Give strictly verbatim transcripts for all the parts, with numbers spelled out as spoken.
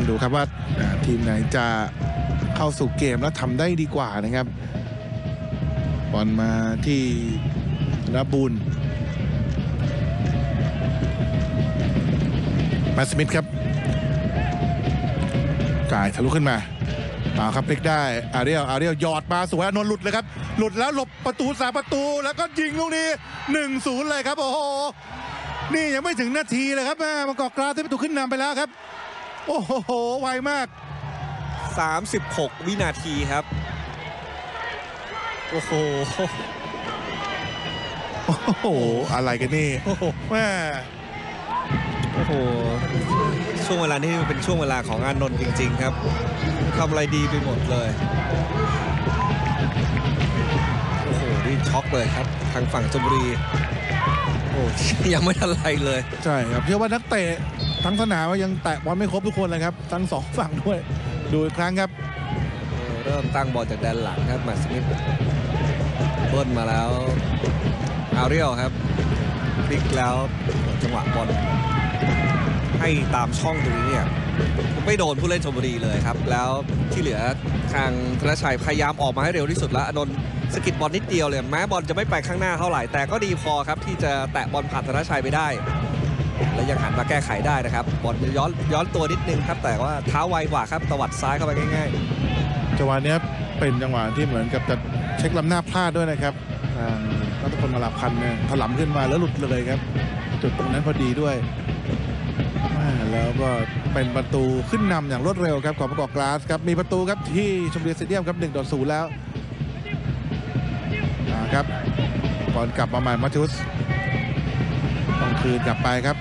ต้องดูครับว่าทีมไหนจะเข้าสู่เกมแล้วทำได้ดีกว่านะครับบอลมาที่นาบูลแมตต์สมิธครับจ่ายทะลุขึ้นมาเอาครับพลิกได้อาเรียลอาเรียลหยอดมาสวยอนนท์หลุดเลยครับหลุดแล้วหลบประตูสามประตูแล้วก็ยิงลูกนี้ หนึ่งศูนย์ เลยครับโอ้โหนี่ยังไม่ถึงนาทีเลยครับแม่มังกรกราสที่ประตูขึ้นนำไปแล้วครับโอ้โหไวมากสามสิบหกวินาทีครับโอ้โหโอ้โหอะไรกันนี่แม่โอ้โหช่วงเวลานี้มันเป็นช่วงเวลาของอานนท์จริงๆครับทำอะไรดีไปหมดเลยโอ้โหนี่ช็อกเลยครับทางฝั่งชลบุรีโอ้ยังไม่ทันไรเลยใช่ครับเชื่อว่านักเตะทั้งสนามยังแตะบอลไม่ครบทุกคนเลยครับทั้งสองฝั่งด้วยดูอีกครั้งครับเริ่มตั้งบอลจากแดนหลังครับแมตต์สมิธเบิ้ลมาแล้วอาเรียลครับพลิกแล้วจังหวะบอลให้ตามช่องตรงนี้เนี่ยไม่โดนผู้เล่นชลบุรีเลยครับแล้วที่เหลือทางธนชัยพยายามออกมาให้เร็วที่สุดแล้วอานนท์สกิดบอลนิดเดียวเลยแม้บอลจะไม่ไปข้างหน้าเท่าไหร่แต่ก็ดีพอครับที่จะแตะบอลผ่านธนชัยไปได้และยังหันมาแก้ไขได้นะครับบอลย้อนย้อนตัวนิดนึงครับแต่ว่าเท้าไวกว่าครับตวัดซ้ายเข้าไปง่ายๆจังหวะนี้เป็นจังหวะที่เหมือนกับจะเช็คลำหน้าพลาดด้วยนะครับนัทพลมาลาพันธ์เนี่ยถลำขึ้นมาแล้วหลุดเลยครับจุดตรงนั้นพอดีด้วยแล้วก็เป็นประตูขึ้นนำอย่างรวดเร็วครับของบางกอกกราสครับมีประตูครับที่ชลบุรีสเตเดียมครับหนึ่งต่อศูนย์แล้วครับบอลกลับมาใหม่มาทิวส์ต้องคืนกลับไปครับ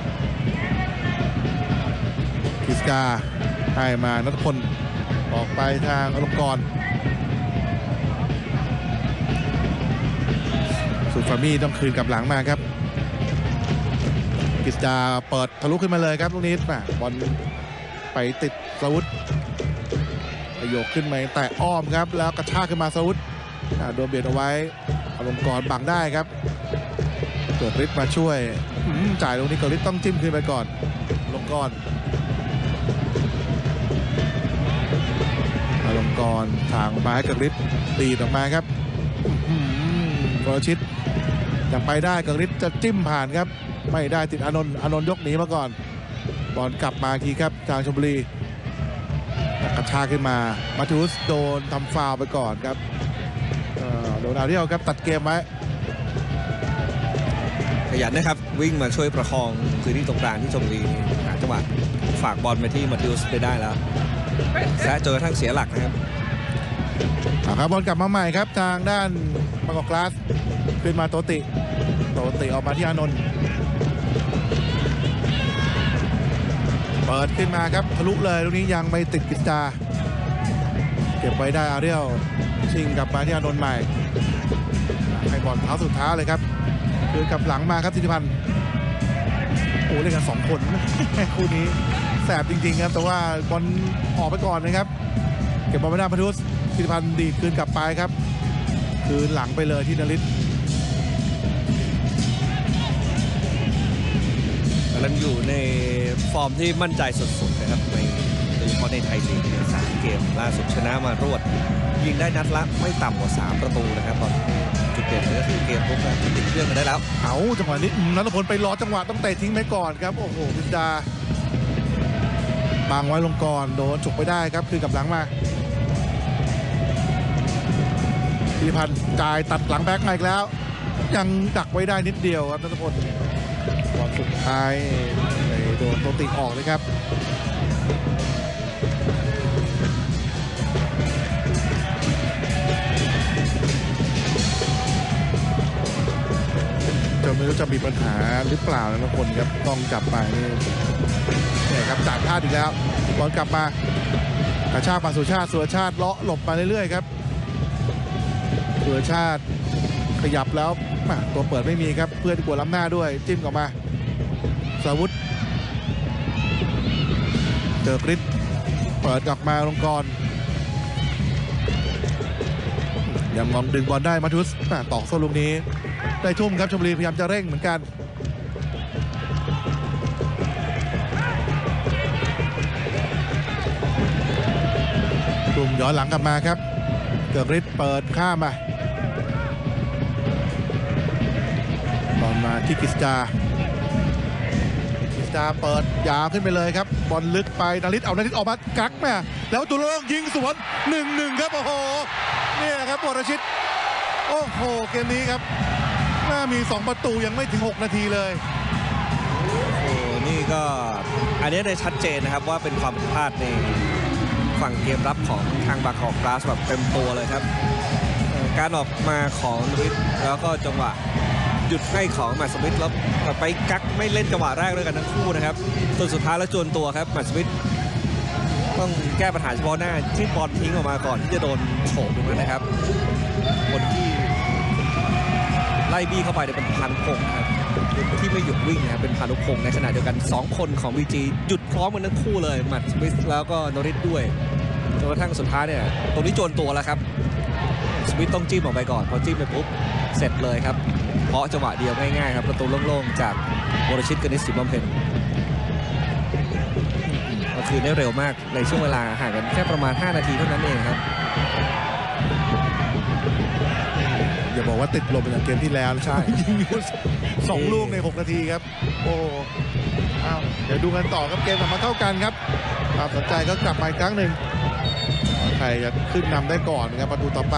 กิสกาให้มานัทพลออกไปทางอลงกรณ์สุดฟามี่ต้องคืนกลับหลังมาครับกิสกาเปิดทะลุขึ้นมาเลยครับลูกนี้บอลไปติดสวุธประโยคขึ้นมาแต่อ้อมครับแล้วกระชากขึ้นมาสวุธโดนเบียดเอาไว้อลงกรณ์บังได้ครับเกิดฤทธิ์มาช่วยจ่ายตรงนี้เกิดฤทธิ์ต้องจิ้มขึ้นไปก่อนอลงกรณ์อลงกรณ์ทางมาให้เกิดฤทธิ์ตีออกมาครับวรชิตยังไปได้เกิดฤทธิ์จะจิ้มผ่านครับไม่ได้ติดอานนท์อานนท์ยกหนีมาก่อนบอลกลับมาทีครับทางชลบุรีกระชากขึ้นมามาทิวส์โดนทำฟาวล์ไปก่อนครับโดนอาเรียลครับตัดเกมไว้ขยันนะครับวิ่งมาช่วยประคองพื้นที่ตรงกลางที่ชลบุรีหาจังหวะฝากบอลไปที่มาทิวส์ไปได้แล้วและเจอทั้งเสียหลักนะครับครับบอลกลับมาใหม่ครับทางด้านบางกอกกราสขึ้นมาโตติโตติออกมาที่อานนท์เปิดขึ้นมาครับทะลุเลยลูกนี้ยังไม่ติดกิจจาเก็บไว้ได้อาเรียลชิงกลับมาที่อานนท์ใหม่ให้บอลเท้าสุดเท้าเลยครับคืนกลับหลังมาครับธิติพันธ์โอ้เล่นกันสองคนคู่นี้แสบจริงๆครับแต่ว่าบอลออกไปก่อนนะครับเก็บบอลไม่ได้พันธุสธิติพันธ์ดีดคืนกลับไปครับคืนหลังไปเลยที่นฤทธิ์กำลังอยู่ในฟอร์มที่มั่นใจสุดๆนะครับในโดยเฉพาะในไทยลีกสามเกมล่าสุดชนะมารวดยิงได้นัดละไม่ต่ำกว่าสามประตูนะครับตอนจุดเด่นเลยก็คือเกมพวกนั้นติดเครื่องกันได้แล้วเอาจังหวะนี้นัทพลไปรอจังหวะต้องเตะทิ้งไปก่อนครับโอ้โหพิจาบางไว้ลงก่อนโดนฉกไปได้ครับคืนกับหลังมาธิติพันธ์จ่ายตัดหลังแบ็คมาอีกแล้วยังดักไว้ได้นิดเดียวครับนัทพลบอลสุดท้ายโดนโตติออกเลยครับจะไม่รู้จะมีปัญหาหรือเปล่านะทุกคนครับต้องจับไปนี่ครับจ่ายพลาดอีกแล้วบอลกลับมากระชากมาสุชาติสุรชาติเลาะหลบมาเรื่อยๆครับสุรชาติขยับแล้วตัวเปิดไม่มีครับเพื่อนกลัวล้ำหน้าด้วยจิ้มออกมาสาวุธเจอกฤทธิ์เปิดกลับมาลงกรณ์ยังมองดึงบอลได้มาทุสต่อโซ่ลูกนี้ได้ทุ่มครับชลบุรีพยายามจะเร่งเหมือนกันกลุ่มย้อนหลังกลับมาครับเกือกฤทธิ์เปิดข้ามมาบอลมาที่กิสตากิสตาเปิดยาวขึ้นไปเลยครับบอลลึกไปนาริตเอานาริตออกมากักแม่แล้วตุลงยิงสวน หนึ่งหนึ่ง ครับโอ้โหเนี่ยครับวรชิตโอ้โหเกมนี้ครับน่ามีสองประตูยังไม่ถึงหกนาทีเลยโอ้นี่ก็อันนี้ได้ชัดเจนนะครับว่าเป็นความผิดพลาดในฝั่งเกมรับของทางบางกอกกลาสแบบเต็มตัวเลยครับการออกมาของนริตแล้วก็จังหวะหยุดให้ของแมตต์สมิธแล้วไปกักไม่เล่นจังหวะแรกด้วยกันทั้งคู่นะครับจนสุดท้ายแล้วจวนตัวครับแมตต์สมิธต้องแก้ปัญหาเฉพาะหน้าที่บอลทิ้งออกมาก่อนที่จะโดนโฉบตรงนั้นนะครับคนที่ไล่บี้เข้าไปเนี่ยเป็นพานุพงศ์ครับที่ไม่หยุดวิ่งนะครับเป็นพานุพงศ์ในขณะเดียวกันสองคนของ บี จี หยุดพร้อมกันทั้งคู่เลยแมตต์สมิธแล้วก็นริตด้วยจนกระทั่งสุดท้ายเนี่ยตรงนี้จวนตัวแล้วครับสมิธต้องจิ้มออกไปก่อนพอจิ้มไปปุ๊บเสร็จเลยครับเพราะจังหวะเดียวง่ายๆครับประตูโล่งๆจากวรชิต กนิษฐ์ ศรีบำเพ็ญก็คือได้เร็วมากในช่วงเวลาห่างกันแค่ประมาณห้านาทีเท่านั้นเองครับอย่าบอกว่าติดลมจากเกมที่แล้วใช่ยิงสองลูกในหกนาทีครับโอ้อ้าวเดี๋ยวดูกันต่อครับเกมกลับมาเท่ากันครับความสนใจก็กลับมาอีกครั้งหนึ่งใครจะขึ้นนำได้ก่อนครับประตูต่อไป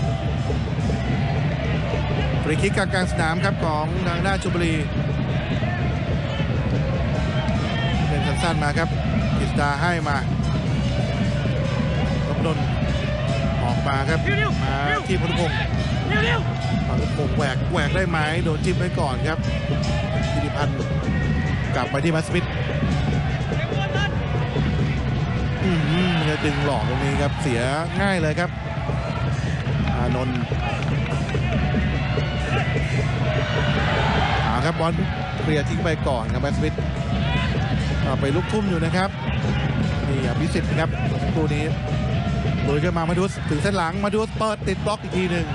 ฟรีคิกกลางสนามครับของทางด้านชลบุรีเป็นสั้นๆมาครับกิสตาให้มาลบดนออกมาครับมาที่พนุพงศ์พนุพงศ์แหวกแหวกได้ไหมโดนจิ้มไว้ก่อนครับธิติพันธ์กลับไปที่มัสมิธอืมจะดึงหลอกตรงนี้ครับเสียง่ายเลยครับอานนท์หาครับบอลเคลียร์ทิ้งไปก่อนครับมัสมิธไปลุกทุ่มอยู่นะครับนี่อภิสิทธิ์ครับตัวนี้ลุยขึ้นมามาดูสถึงเส้นหลังมาดูสเปิดติดบล็อกอีกทีหนึ่ง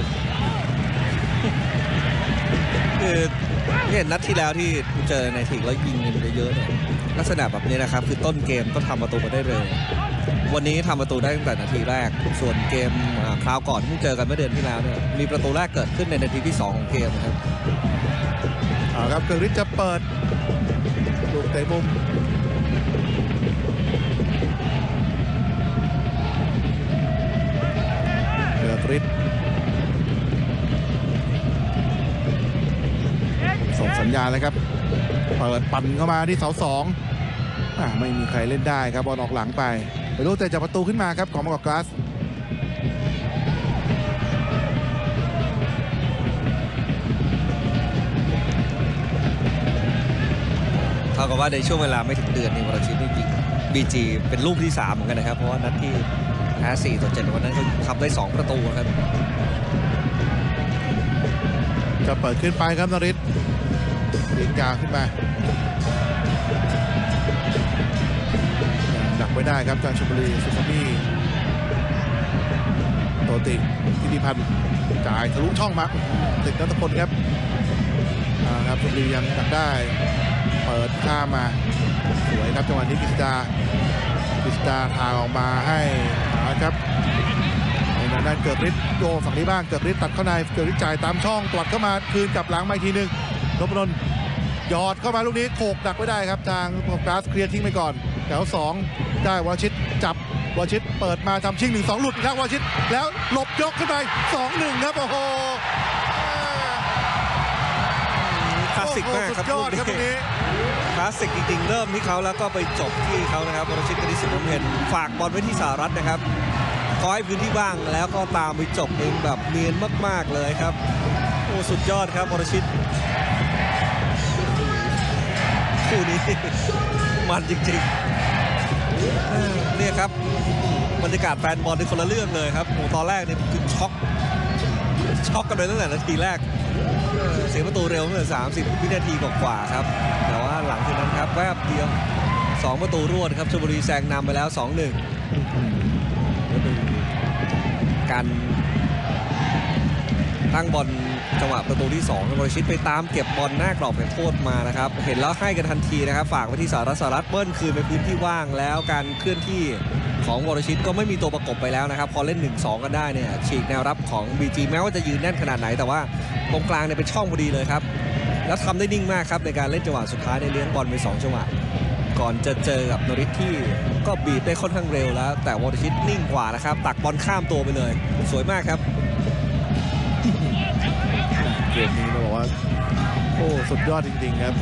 คือเห็นนัดที่แล้วที่เจอในถิ่งแล้วยิงเงินเยอะๆเนี่ยลักษณะแบบนี้นะครับคือต้นเกมก็ทำประตูมาได้เร็ววันนี้ทำประตูได้ตั้งแต่นาทีแรกส่วนเกมคราวก่อนที่เจอกันเมื่อเดือนที่แล้วเนี่ยมีประตูแรกเกิดขึ้นในนาทีที่สองของเกมครับเอาครับเกิร์ริชจะเปิดลูกเตะมุมเกิร์ริชส่งสัญญาณเลยครับเปิดปั่นเข้ามาที่เสาสองไม่มีใครเล่นได้ครับบอลออกหลังไปไปลูกเตะจากประตูขึ้นมาครับของบางกอกกลาสเท่ากับว่าในช่วงเวลาไม่ถึงเดือนนี้วรชิตนี่ยิง บี จี เป็นลูกที่สามเหมือนกันนะครับเพราะว่านัดที่แพ้สี่ต่อเจ็ดวันนั้นเขาทำได้สองประตูครับจะเปิดขึ้นไปครับนริตยิงยาวขึ้นมาดักไว้ได้ครับจากชลบุรีสุขมีโตติธิติพันธ์จ่ายทะลุช่องมาติดนัทพลครับครับชลบุรียังดักได้เปิดข้ามมาสวยครับจังหวะนี้กิสตากิสตาทางออกมาให้ครับในด้านเกิดฤทธิ์โยฝั่งนี้บ้างเกิดฤทธิ์ตัดเข้าในเกิดฤทธิ์จ่ายตามช่องตวัดเข้ามาคืนกลับหลังมาอีกทีหนึ่งนพดลหยอดเข้ามาลูกนี้โขกดักไว้ได้ครับทางของกราสเคลียร์ทิ้งไปก่อนแถวสองได้วรชิตจับวรชิตเปิดมาทำชิงหนึ่งสองหลุดครับวรชิตแล้วหลบยกขึ้นไปสองหนึ่งครับโอ้โหคลาสสิกมากครับลูกนี้คลาสสิกจริงๆเริ่มที่เขาแล้วก็ไปจบที่เขานะครับวรชิต กนิษฐ์ ศรีบำเพ็ญฝากบอลไว้ที่สหรัฐนะครับขอให้พื้นที่ว่างแล้วก็ตามไปจบเองแบบเนียนมากๆเลยครับโอ้สุดยอดครับวรชิตคู่นี้มันจริงๆเนี่ยครับบรรยากาศแฟนบอลเป็นคนละเรื่องเลยครับโอ้ตอนแรกเนี่ยคือช็อกช็อกกันเลยตั้งแต่นาทีแรกเสียประตูเร็วเมื่อสามสิบวินาทีกว่าๆครับแต่ว่าหลังจากนั้นครับแวบเดียวสองประตูรวดครับชลบุรีแซงนำไปแล้ว สองหนึ่ง การตั้งบอลจังหวะประตูที่สองวรชิตไปตามเก็บบอลหน้ากรอบเขตโทษมานะครับเห็นแล้วให้กันทันทีนะครับฝากไปที่สหรัฐสหรัฐเบิ้ลคืนไปพื้นที่ว่างแล้วการเคลื่อนที่ของวรชิตก็ไม่มีตัวประกบไปแล้วนะครับพอเล่น หนึ่งสอง กันได้เนี่ยฉีกแนวรับของ บี จี แม้ว่าจะยืนแน่นขนาดไหนแต่ว่าตรงกลางเนี่ยเป็นช่องพอดีเลยครับแล้วทำได้นิ่งมากครับในการเล่นจังหวะสุดท้ายในเลี้ยงบอลไปสองจังหวะก่อนจะเจอกับนริทที่ก็บีบได้ค่อนข้างเร็วแล้วแต่วรชิตนิ่งกว่านะครับตักบอลข้ามตัวไปเลยสวยมากครับเกมนี้เราบอกว่าโอ้สุดยอดจริงๆครับ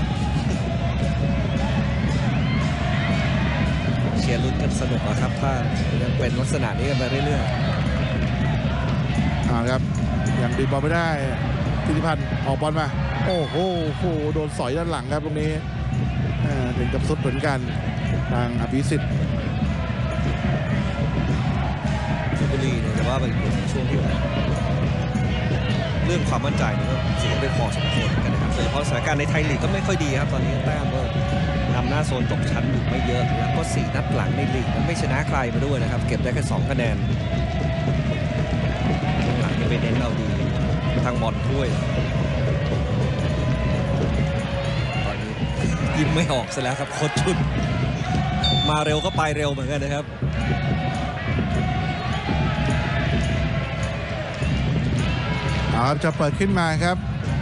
เชียร์ลุ้นกันสนุกนะครับถ้ายังเป็นลักษณะนี้กันไปเรื่อยๆอ่าครับยังดีบอลไม่ได้ธิติพันธ์ออกบอลมาโอ้โหโหโดนสอยด้านหลังครับตรงนี้ถึงกับสุดเหมือนกันทางอภิสิทธิ์ชลบุรีเนี่ยแต่ว่าเป็นช่วงที่เรื่องความมั่นใจนี่ก็เสียไปพอสมควรกันนะครับโดยเฉพาะสถานการณ์ในไทยลีกก็ไม่ค่อยดีครับตอนนี้แต้มก็นำหน้าโซนตกชั้นอยู่ไม่เยอะแล้วก็สี่นัดหลังในลีกมันไม่ชนะใครมาด้วยนะครับเก็บได้แค่สองคะแนนหลังนี้ไปเน้นเราดีทางบอลด้วยตอนนี้ยิ้มไม่ออกซะแล้วครับโค้ชชุดมาเร็วก็ไปเร็วเหมือนกันนะครับเอาครับจะเปิดขึ้นมาครับ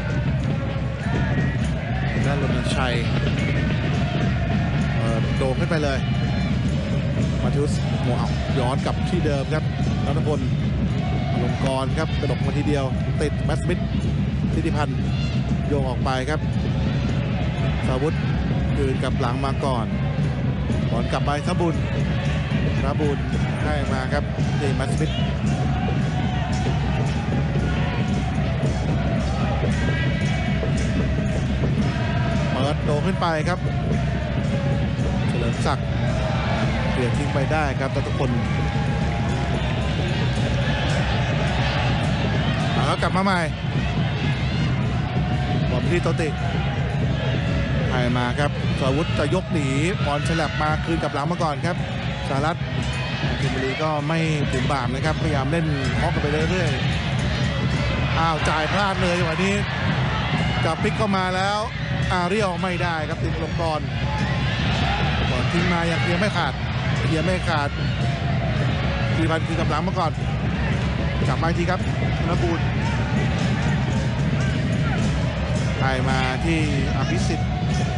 ด้านรณชัยเปิดโด่งขึ้นไปเลยมาทิวส์โมเอาย้อนกลับที่เดิมครับนัทพลอลงกรณ์ครับกระดกมาทีเดียวติดแมตต์สมิธธิติพันธ์โยงออกไปครับสาวุธคืนกับหลังมาก่อนบอลกลับไปทับบุญทับบุญให้มาครับที่แมตต์สมิธเปิดโดขึ้นไปครับเฉลิมศักดิ์เปลี่ยนทิ้งไปได้ครับแต่ทุกคนแล้วกลับมาใหม่บอลที่โตติให้มาครับสราวุธจะยกหนีบอลฉลับมาคืนกับหลังมาก่อนครับสหรัฐชลบุรีก็ไม่ถึงบามนะครับพยายามเล่นฮอกกันไปเรื่อยๆอ้าวจ่ายพลาดเลยวันนี้จับพลิกเข้ามาแล้วอาเรียวไม่ได้ครับติดลงกรบอลทิ้งมายังเคลียร์ไม่ขาดเคลียร์ไม่ขาดทีพันคือกำลังมาก่อนกลับมาทีครับนบูลไปมาที่อภิสิทธิ์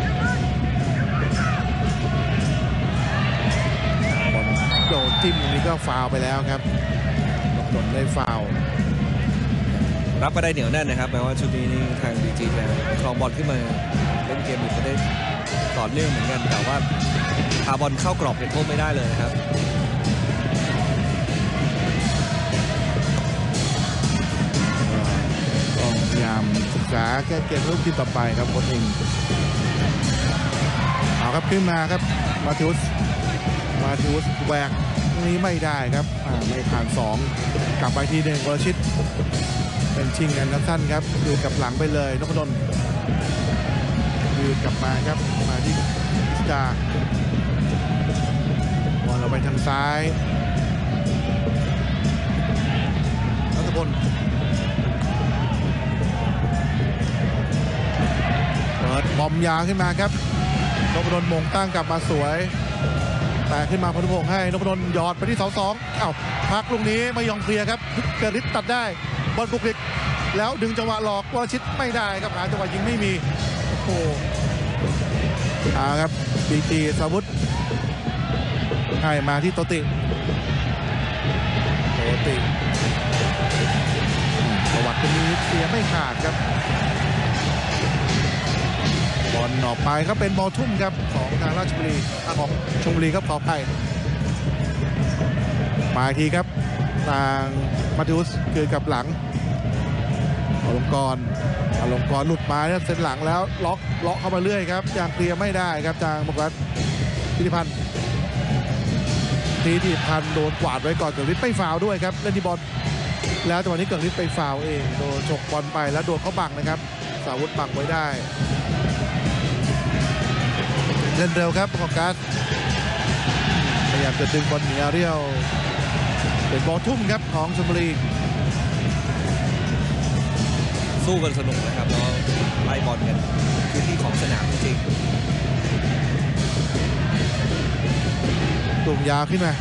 บอลโดนจิ้มตรงนี้ก็ฟาวไปแล้วครับโดนได้ฟาวรับก็ได้เหนียวแน่นนะครับแม้ว่าชุดนี้นี่ทางดีจีเนี่ยครองบอลขึ้นมาเล่นเกมอีกก็ได้ต่อเนื่องเหมือนกันแต่ว่าพาบอลเข้ากรอบเขตโทษไม่ได้เลยนะครับต้องพยายามศึกษาแก้เกมเพิ่มทีต่อไปครับโค้ชเองเอาครับขึ้นมาครับมาทิวส์มาทิวส์แหวกนี้ไม่ได้ครับไม่ผ่านสองกลับไปทีหนึ่งวรชิตเป็นชิงกันสั้นครับดูกับหลังไปเลยนพดลยืนกลับมาครับมาที่พิจาบอลเราไปทางซ้ายนัทพลเปิดบอมยาวขึ้นมาครับนพดลมงตั้งกลับมาสวยแต่ขึ้นมาพนุพงษ์ให้นพดลหยอดไปที่เสาสองอ้าวพักลูกนี้ไม่ยอมเคลียร์ครับเกิดฤทธิ์ตัดได้บอลบุกลิกแล้วดึงจังหวะหลอกวรชิตไม่ได้ครับหาจังหวะยิงไม่มีโอ้โหอ่าครับบีจีสาวุธให้มาที่โตติโตติประวัติคนนี้เสียไม่ขาดครับบอลออกไปก็เป็นบอลทุ่มครับของทางราชบุรีของชลบุรีครับขออภัยมาอีกทีครับทางมาทิวส์คือกับหลังอลงกรณ์อลงกรณ์หลุดมาเนี่ยเส้นหลังแล้วล็อกล็อกเข้ามาเรื่อยครับยังเคลียร์ไม่ได้ครับทางบกรัฐธิติพันธ์ธิติพันธ์โดนกวาดไว้ก่อนเกิดฤทธิ์ไม่ฟาวด้วยครับเล่นที่บอลแล้วจังหวะนี้เกิดฤทธิ์ไปฟาวเองโดนฉกบอลไปแล้วโดนเขาบังนะครับสาวุธบังไว้ได้เล่นเร็วครับประกอบการพยายามจะดึงบอลหนีอาเรียวเป็นบอลทุ่มครับของชลบุรีสู้กันสนุกนะครับแล้วไล่บอลกันพื้นที่ของสนามจริงตุ่มยาวขึ้นมา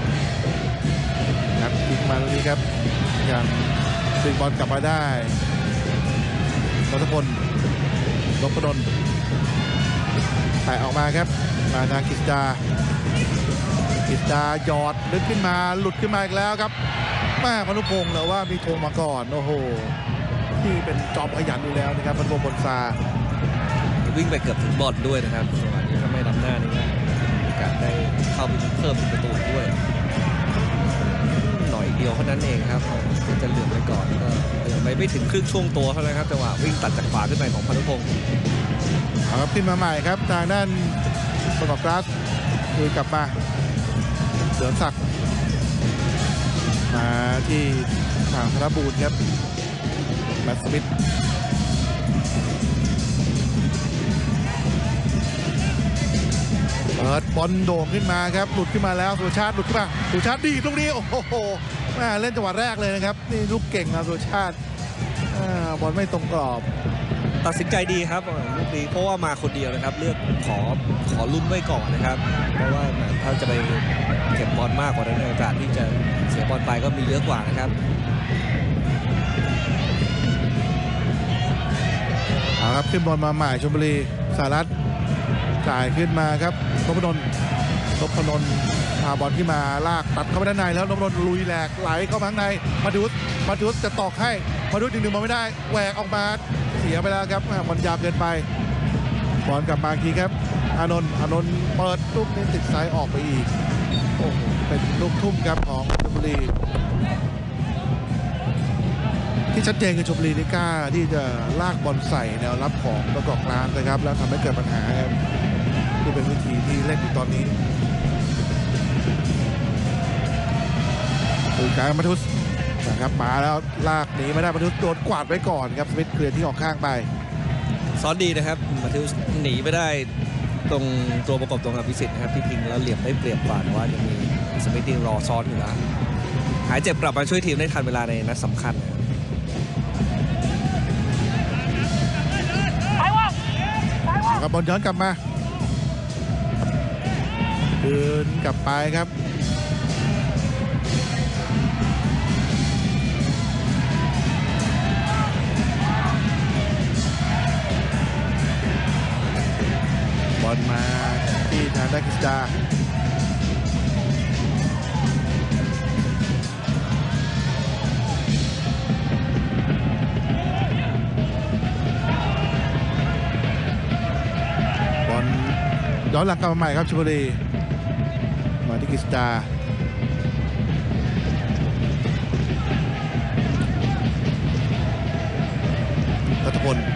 ครับยิงมาตรงนี้ครับยังดึงบอลกลับมาได้รัตพลนพดลแตะออกมาครับมาทางกิจดากิจดาหยอดลึกขึ้นมาหลุดขึ้นมาอีกแล้วครับแม่พนุพงศ์เหรอว่ามีธงมาก่อนโอ้โหที่เป็นจอมขยันอยู่แล้วนะครับพนุพงศ์บนซาวิ่งไปเกือบถึงบอลด้วยนะครับจังหวะนี้ถ้าไม่นำหน้านี่ก็มีโอกาสได้เข้าไปเพิ่มประตูด้วยหน่อยเดียวเท่านั้นเองครับจะเหลือไปก่อนก็ยังไม่ไม่ถึงครึ่งช่วงตัวเท่านั้นครับจังหวะวิ่งตัดจากขวาขึ้นไปของพนุพงศ์เอาครับขึ้นมาใหม่ครับทางด้านประกอบกราสคือกลับมาเสือศักดิ์มาที่ทางธนบูรณ์ครับแมตต์สมิธเปิดบอลโด่งขึ้นมาครับหลุดขึ้นมาแล้วสุชาติหลุดขึ้นมาสุชาติดีตรงนี้โอ้โหแม่เล่นจังหวะแรกเลยนะครับนี่ลูกเก่งนะสุชาติบอลไม่ตรงกรอบตัดสินใจดีครับลูกนี้เพราะว่ามาคนเดียวนะครับเลือกขอขอลุ้นไว้ก่อนนะครับเพราะว่าถ้าจะไปเก็บบอลมากกว่านั้นโอกาสที่จะเสียบอลไปก็มีเยอะกว่านะครับเอาครับขึ้นบอลมาใหม่ชลบุรีสหรัฐจ่ายขึ้นมาครับนพดลนพดลพาบอลขึ้นมาลากตัดเข้าไปด้านในแล้วนพดลลุยแหลกไหลเข้ามาข้างในมาดุสมาดุสจะตอกให้มาดุสดึงดึงมาไม่ได้แหวกออกมาเสียไปแล้วครับบอลยาวเกินไปบอลกลับมาทีครับอานนท์อานนท์เปิดลูกนี้ติดซ้ายออกไปอีกโอ้โหเป็นลูกทุ่มครับของชลบุรีที่ชัดเจนคือชลบุรีนี่กล้าที่จะลากบอลใส่แนวรับของประกอบกลางนะครับแล้วทำให้เกิดปัญหาครับที่เป็นวิธีที่เล่นอยู่ตอนนี้ดูการมาทุสนะครับมาแล้วลากหนีไม่ได้มาทุสโดนกวาดไว้ก่อนครับสมิธเคลียร์ที่ออกข้างไปซ้อนดีนะครับมาทุสหนีไม่ได้ตรงตัวประกบตรงอภิสิทธิ์นะครับที่พิงแล้วเหลี่ยมได้เปรียบกว่าแต่ว่ายังมีสมิธที่รอซ้อนอยู่แล้วหายเจ็บกลับมาช่วยทีมได้ทันเวลาในนัดสำคัญกับบอลย้อนกลับมาเดินกลับไปครับบอลมาที่ทางด้านกิจดาย้อนหลังกลับมาใหม่ครับชลบุรีมาที่กิจดารัตพล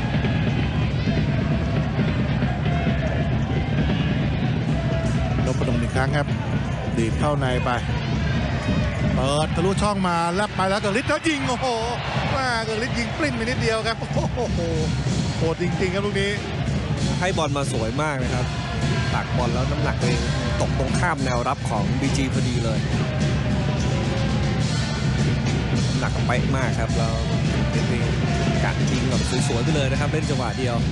นพดลอีกครั้งครับดีดเข้าในไปเปิดทะลุช่องมาแล้วไปแล้วเกิดฤทธิ์แล้วยิงโอ้โหว่าเกิดฤทธิ์ยิงปลิ้นไปนิดเดียวครับโอ้โหโหดจริงๆครับลูกนี้ให้บอลมาสวยมากนะครับตักบอลแล้วน้ำหนักเองตกตรงข้ามแนวรับของ บี จี พอดีเลยน้ำหนักเป๊ะมากครับแล้วเป็นการยิงแบบสวยๆไปเลยนะครับเล่นจังหวะเดียว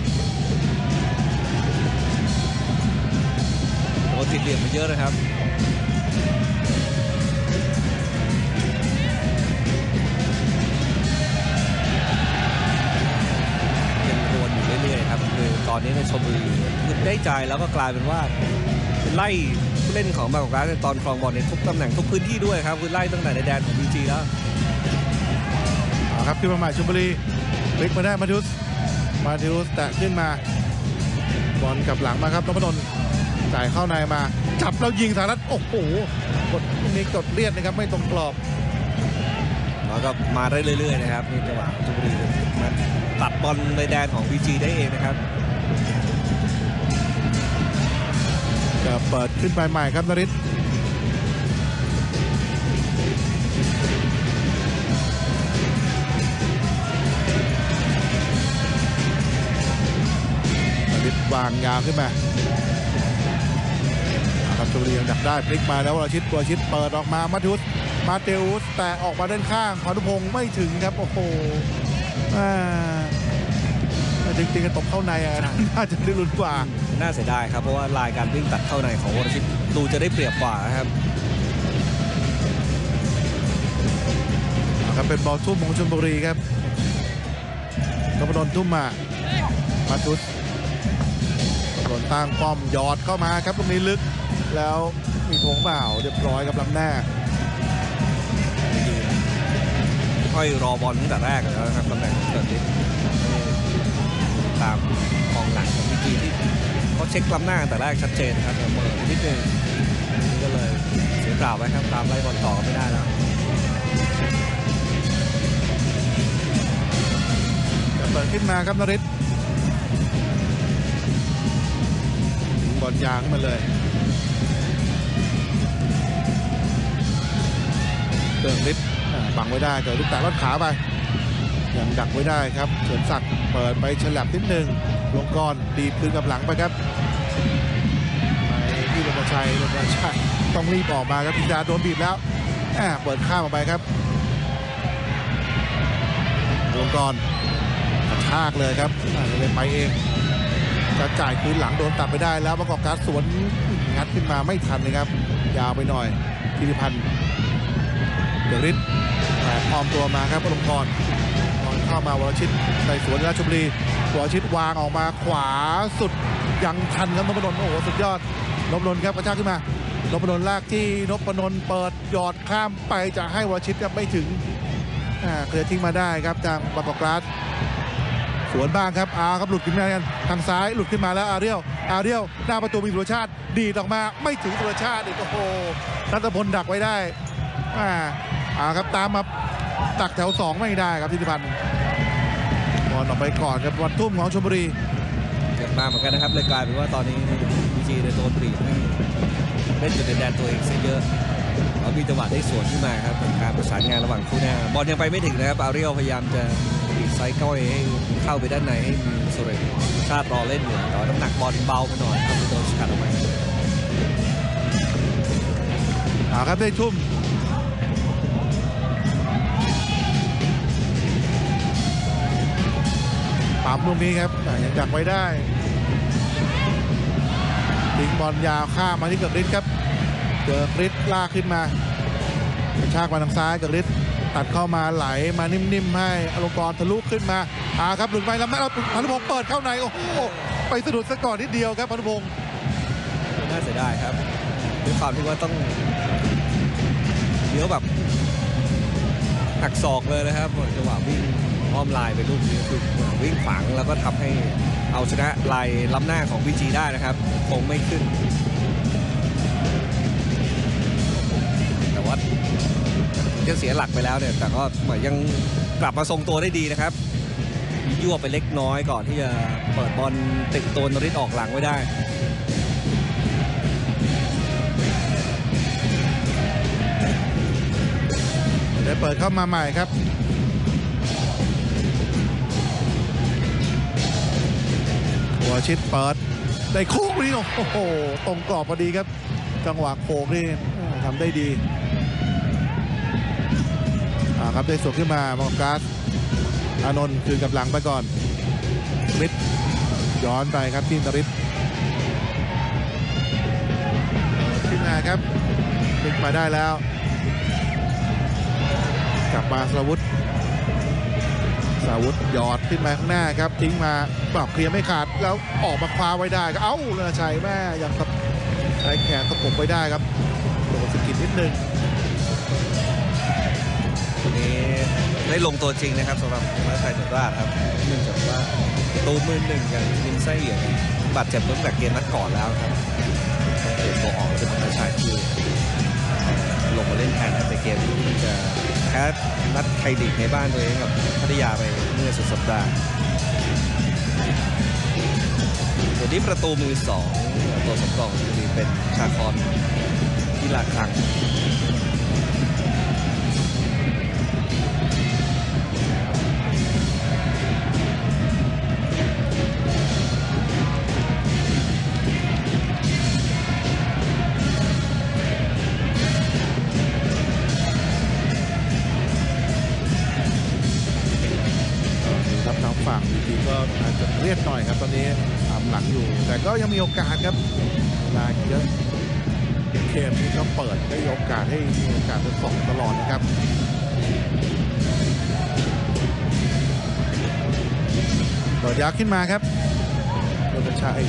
โอ้ติดเหลี่ยมไปเยอะนะครับเรื่อยๆครับคือตอนนี้ในชลบุรีได้ใจแล้วก็กลายเป็นว่าไล่ผู้เล่นของบางกอกกราสในตอนครองบอลในทุกตำแหน่งทุกพื้นที่ด้วยครับคือไล่ตั้งแต่ในแดนของ บี จี แล้วครับขึ้นมาใหม่ชลบุรีพลิกมาได้มาทิวสมาทิวสแตะขึ้นมาบอลกลับหลังมาครับนพดลจ่ายเข้าในมาจับแล้วยิงสหรัฐโอ้โหกดตรงนี้กดเลียดนะครับไม่ตรงกรอบแล้วก็มาได้เรื่อยๆนะครับนี่จังหวะชลบุรีมาตัดบอลในแดนของ บี จี ได้เองนะครับจะเปิดขึ้นไปใหม่ครับนฤทธิ์นฤทธิ์วางยาวขึ้นมาครับชลบุรียังดักได้พลิกมาแล้ววรชิตวรชิตเปิดออกมามาทุสมาเตอุสแต่ออกมาด้านข้างพานุพงศ์ไม่ถึงครับโอ้โหอ่าจริงๆก็ตบเข้าในอ่ะน่าจะได้ลุ้นกว่าน่าเสียดายครับเพราะว่าลายการวิ่งตัดเข้าในของวรชิตดูจะได้เปรียบกว่าครับครับเป็นบอลทุ่มของชลบุรีครับนพดลทุ่มมามาทุสโดนตั้งป้อมยอดเข้ามาครับตรงนี้ลึกแล้วมีโถงเปล่าเรียบร้อยกับลำหน้าค่อยรอบอลตั้งแต่แรกเลยนะครับตำแหน่งเกิดนิดตามกองหลังของพีจีที่เขาเช็คลำหน้าแต่แรกชัดเจนครับเปิดนิดนึงนี่ก็เลยเสียเปล่าไว้ครับตามไล่บอลต่อไม่ได้แล้วเปิดขึ้นมาครับนฤทธิ์บอลยางขึ้นมาเลยเติมฤทธิ์บังไว้ได้เกิดฤทธิ์แต่ลอดขาไปยังดักไว้ได้ครับเฉินศักดิ์เปิดไปฉลับนิดหนึ่งลงก่อนดีดคืนกับหลังไปครับไปที่ลงชัยลงชัยต้องรีบออกมาครับพิจารโดนบีบแล้วเปิดข้ามออกไปครับลงก่อนกระชากเลยครับเลยไปเองจะจ่ายคืนหลังโดนตัดไปได้แล้วประกอบการสวนงัดขึ้นมาไม่ทันเลยครับยาวไปหน่อยธีรพันธ์เดริสพร้อมตัวมาครับอลงกรเข้ามาวรชิตใส่สวนราชบุรีวรชิตวางออกมาขวาสุดยังทันครับนพดลโอ้โหสุดยอดนพดลครับกระชากขึ้นมานพดลลากที่นพดลเปิดหยอดข้ามไปจะให้วรชิตครับไม่ถึงเคลียร์ทิ้งมาได้ครับทางบางกอกกราสสวนบ้างครับอาครับหลุดขึ้นมากันทางซ้ายหลุดขึ้นมาแล้วอาเรียวอาเรียวหน้าประตูมีสุรชาติดีดออกมาไม่ถึงสุรชาติอีกโอ้โหรัตพลดักไว้ได้อ่าอาครับตามมาตักแถวสองไม่ได้ครับธิติพันธ์บอลออกไปก่อนครับบอลทุ่มของชลบุรีเกิดมาเหมือนกันนะครับเลยกลายเป็นว่าตอนนี้พีจีในโดนปรีให้เล่นอยู่ในแดนตัวเองซะเยอะแล้วมีจังหวะได้สวนขึ้นมาครับการประสานงานระหว่างคู่หน้าบอลยังไปไม่ถึงนะครับอาเรียลพยายามจะบีบไซด์ก้อยให้เข้าไปด้านในให้มีสุเรศชาติรอเล่นอยู่แต่น้ำหนักบอลเบาไปหน่อยครับโดนสกัดออกมาอ่าครับได้ทุ่มปั๊มลูกนี้ครับยังดักไว้ได้ทิ้งบอลยาวข้ามมาที่เกิดฤทธิ์ครับเกิดฤทธิ์ลากขึ้นมากระชากมาทางซ้ายเกิดฤทธิ์ตัดเข้ามาไหลมานิ่มๆให้อลงกรณ์ทะลุขึ้นมาอ่าครับหลุดไปแล้วแม่พานุพงศ์เปิดเข้าในโอ้โหไปสะดุดซะก่อนนิดเดียวครับพานุพงศ์น่าเสียดายครับด้วยความที่ว่าต้องเลี้ยวแบบหักศอกเลยนะครับจังหวะวิ่งอ้อมลายไปลูกนี้คือวิ่งฝังแล้วก็ทำให้เอาชนะลายล้ำหน้าของพีจีได้นะครับคงไม่ขึ้นแต่ว่ายังเสียหลักไปแล้วเนี่ยแต่ก็ยังกลับมาทรงตัวได้ดีนะครับยั่วไปเล็กน้อยก่อนที่จะเปิดบอลติดตัวนฤทธิ์ออกหลังไว้ได้เดี๋ยวเปิดเข้ามาใหม่ครับหัวชิดเปิดได้โค้งนี่โอ้โหตรงกรอบพอดีครับจังหวะโค้งนี่ทำได้ดีอ่าครับได้สวนขึ้นมาบางกาสอานนท์คืนกับหลังไปก่อนฤทธิ์ย้อนไปครับที่นฤทธิ์ขึ้นมาครับขึ้นมาได้แล้วกลับมาสราวุธสราวุธหยอดขึ้นมาข้างหน้าครับทิ้งมาปรับเคลียร์ไม่ขาดแล้วออกมาคว้าไว้ได้ก็เอ้าเรือชัยแม่ยังใช้แขนตะปบไว้ได้ครับโดนสกิดนิดนึงวันนี้ได้ลงตัวจริงนะครับสำหรับนักชัยสุราษฎร์ครับเนื่องจากว่าตูมือหนึ่งอย่างมินไส้เหยียบาดเจ็บตั้งแต่เกมนัดก่อนแล้วครับเปลี่ยนตัวออกเป็นนักชัยที่ลงมาเล่นแทนในเกมที่จะแพ้นัดไทยลีกในบ้านตัวเองกับพัทยาไปเมื่อสุดสัปดาห์ส่วนที่ประตูมือสองตัวสำรองจะเป็นชาคอนที่ลาครังเรียดหน่อยครับตอนนี้ตามหลังอยู่แต่ก็ยังมีโอกาสครับเวลาเยอะเกมนี้ก็เปิดได้โอกาสให้มีโอกาสจะส่งตลอดนะครับเปิดยาวขึ้นมาครับโดนชัย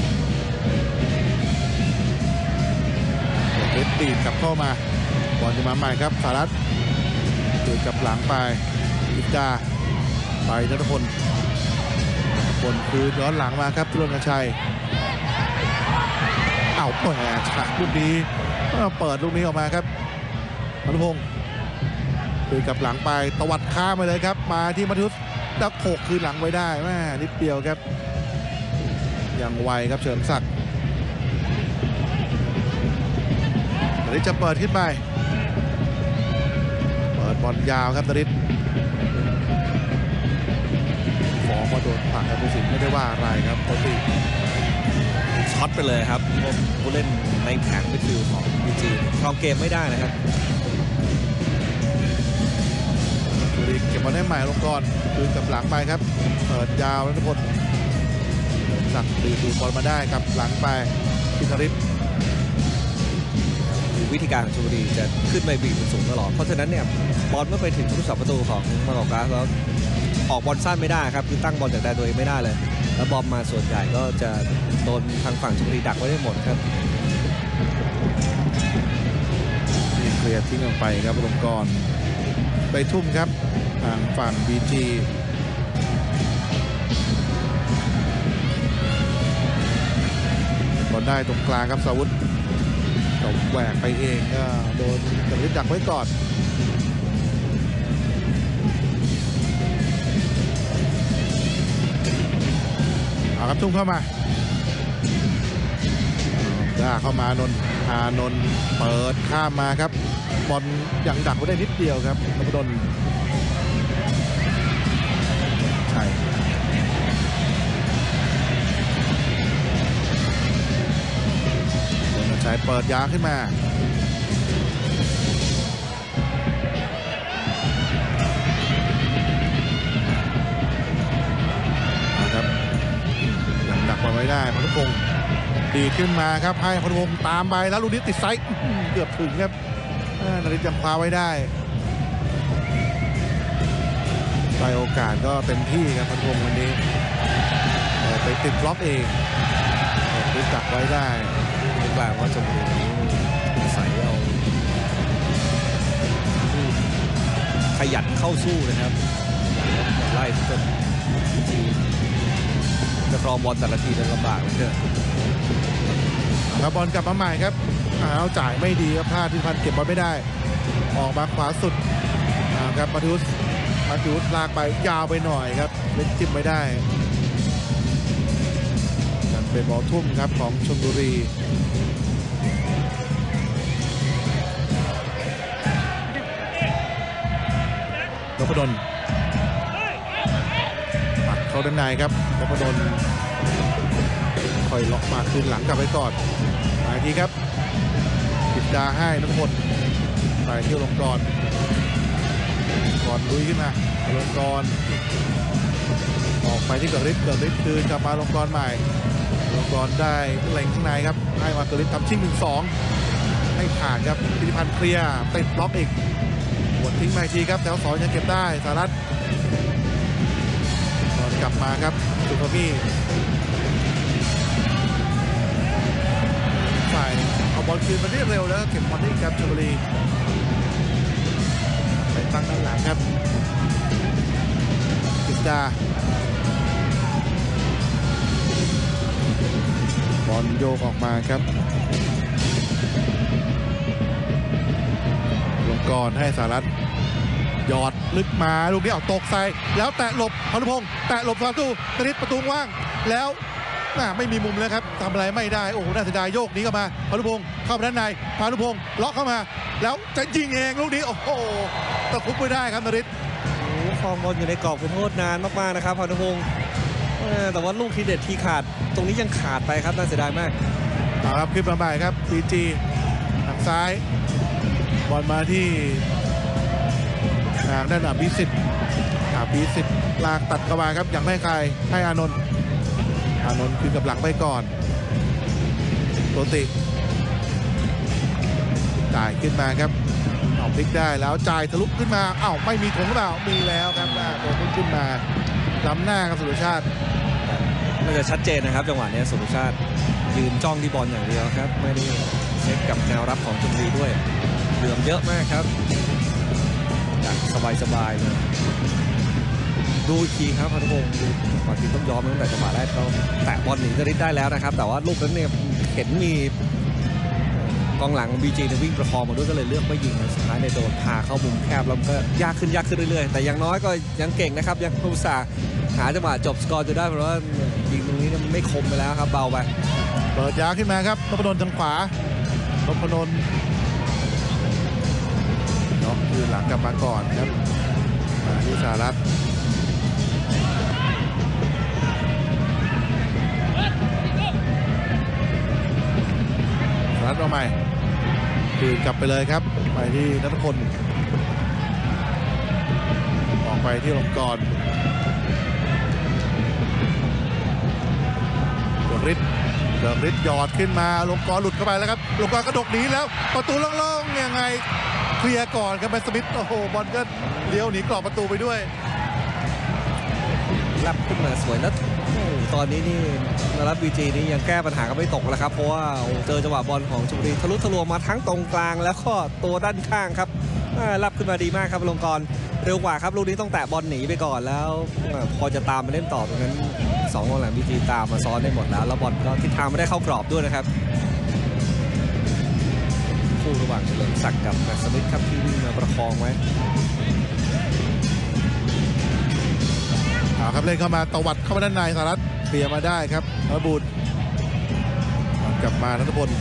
เอ็ดดีดกลับเข้ามาบอลจะมาใหม่ครับสารัตน์ดูดกับหลังไปอิกาไปนัทพลพลคืนย้อนหลังมาครับทุรนชัยเอ้าแหมฉากลูกนี้เปิดลูกนี้ออกมาครับพานุพงศ์คืนกับหลังไปตวัดข้ามไปเลยครับมาที่มัธยุทธ์ดักโขกคืนหลังไว้ได้แม่นิดเดียวครับยังไวครับเฉินศักดิ์ตอนนี้จะเปิดขึ้นไปเปิดบอลยาวครับตริศฟอร์มาโดนผลักครับผู้สินไม่ได้ว่าอะไรครับปกติช็อตไปเลยครับผู้เล่นในแผงมิดฟิลด์ของบีจีครองเกมไม่ได้นะครับดูดิเก็บบอลได้ใหม่ลงก่อนคืนกับหลังไปครับเปิดยาวนัทพลสักตีดูบอลมาได้กับหลังไปพินริศวิธีการของชลบุรีจะขึ้นไปบีบมันสูงตลอดเพราะฉะนั้นเนี่ยบอลเมื่อไปถึงผู้รักษาประตูของมากอกกาสแล้วออกบอลสั้นไม่ได้ครับคือตั้งบอลจากแดนตัวเองไม่ได้เลยแล้วบอลมาส่วนใหญ่ก็จะโดนทางฝั่งชลบุรีดักไว้ได้หมดครับนี่เคลียร์ทิ้งออกไปครับลงกรไปทุ่มครับทางฝั่ง บี จี บอลได้ตรงกลางครับสาวุธตบแหวกไปเองก็โดนกระลิดดักไว้ก่อนเอาครับทุ่มเข้ามาด่าเข้ามานนท์อานนท์เปิดข้ามมาครับบอลยังดักไว้ได้นิดเดียวครับนพดลใช่นนท์ชัยเปิดยาขึ้นมาครับยังดักไว้ได้พานุพงศ์ดีขึ้นมาครับให้พานุพงศ์ตามไปแล้วลูกนี้ติดไซส์เกือบถึงครับนาริศยังคว้าไว้ได้ได้โอกาสก็เต็มที่ครับพานุพงศ์วันนี้ไปติดบล็อกเองติดจับไว้ได้ไม่แปลว่าชมบุรีใส่เอาขยันเข้าสู้นะครับไล่จนทีจะครองบอลแต่ละทีนั้นลำบากเหลือเกินครับบอลกลับมาใหม่ครับเอาจ่ายไม่ดีครับพลาดที่พันเก็บบอลไม่ได้ออกมาขวาสุดครับมาทุสมาทุสลากไปยาวไปหน่อยครับเล่นจิ้มไม่ได้นั่นเป็นบอลทุ่มครับของชลบุรีนพดลปัดเข้าด้านในครับนพดลคอยล็อกมาคืนหลังกลับไปก่อนมาทีครับปิดตาให้นพดลไปเที่ยวลงกรก่อนลุยขึ้นมาลงกรออกไปที่เกิดฤทธิ์เกิดฤทธิ์คืนกลับมาลงกรใหม่ลงกรได้เล็งข้างในครับให้มาเกิดฤทธิ์ทำชิ่งหนึ่งสองให้ผ่านครับพิธิพันธ์เคลียร์ติดบล็อกอีกหมดทิ้งมาทีครับแถวสองยังเก็บได้สารัตน์ก่อนกลับมาครับสุภมีฝ่ายเอาบอลคืนมาได้เร็วแล้วเก็บบอลได้ครับชลบุรีไปตั้งด้านหลังครับกิจดาบอลโยกออกมาครับลงกรให้สารัตน์หยอดลึกมาลูกนี้ออกตกใส่แล้วแตะหลบพานุพงศ์แตะหลบประตูตริศประตูว่างแล้วไม่มีมุมแล้วครับทำอะไรไม่ได้โอ้โหน่าเสียดายโยกนี้เข้ามาพานุพงศ์เข้าไปด้านในพานุพงศ์ล็อกเข้ามาแล้วจะยิงเองลูกนี้โอ้โหตะคุบไม่ได้ครับนริศโอ้ครองบอลอยู่ในกรอบคุณโทษนานมากๆนะครับพานุพงศ์แต่ว่าลูกทีเด็ดทีขาดตรงนี้ยังขาดไปครับน่าเสียดายมากเอาครับขึ้นมาใหม่ครับ บี จี ทางซ้ายบอลมาที่ทางด้านอภิสิทธิ์อภิสิทธิ์ลากตัดเข้ามาครับยังไม่ใครให้อานนท์อานนท์คืนกับหลังไปก่อนโตติจ่ายขึ้นมาครับเอาพลิกได้แล้วจ่ายทะลุขึ้นมาเอ้าไม่มีถงหรือเปล่ามีแล้วครับตัวพุ่งขึ้นมาล้ำหน้าครับสุรชาติน่าจะชัดเจนนะครับจังหวะนี้สุรชาติยืนจ้องที่บอลอย่างเดียวครับไม่ได้เช็คกับแนวรับของชลบุรีด้วยเหลื่อมเยอะมากครับจากสบายๆเลยดูอีกทีครับพันธุพงศ์ดูบางทีต้องยอมตั้งแต่จังหวะแรกเขาแตะบอลหนีจะริดได้แล้วนะครับแต่ว่าลูกนั้นเนี่ยเห็นมีกองหลัง บี จี เนี่ยวิ่งประคองมาด้วยก็เลยเลือกไม่ยิงสุดท้ายในโดนพาเข้ามุมแคบแล้วก็ยากขึ้นยากขึ้นเรื่อยๆแต่อย่างน้อยก็ยังเก่งนะครับยังอุตส่าห์หาจังหวะจบสกอร์จนได้เพราะว่ายิงตรงนี้มันไม่คมไปแล้วครับเบาไปเปิดยาวขึ้นมาครับนพดลทางขวานพดลน็อกคืนหลังกลับมาก่อนครับมาที่สหรัฐสหรัฐเอาใหม่คืนกลับไปเลยครับไปที่ณัฐพลออกไปที่ลงกรเกิดฤทธิ์เกิดฤทธิ์หยอดขึ้นมาลงกรหลุดเข้าไปแล้วครับลงกรกระดกหนีแล้วประตูโล่งๆยังไงเคลียร์ก่อนครับเป็นสมิธโอ้โหบอลก็เลี้ยวหนีกรอบประตูไปด้วยรับขึ้นมาสวยแล้วตอนนี้นี่รับ บี จี นี่ยังแก้ปัญหาก็ไม่ตกแล้วครับเพราะว่าเจอจังหวะบอลของชลบุรีทะลุทะลวงมาทั้งตรงกลางแล้วก็ตัวด้านข้างครับรับขึ้นมาดีมากครับลงกรเร็วกว่าครับลูกนี้ต้องแตะบอลหนีไปก่อนแล้วพอจะตามมาเล่นต่อตรงนั้นสองกองหลัง บี จี ตามมาซ้อนได้หมดแล้วแล้วบอลก็ทิศทางไม่ได้เข้ากรอบด้วยนะครับคู่ระหว่างเฉลิมศักดิ์กับแมตต์สมิธครับที่วิ่งมาประคองไว้เอาครับเล่นเข้ามาตวัดเข้ามาด้านในสหรัฐเคลียร์มาได้ครับนรบุญกลับมาณัฐพล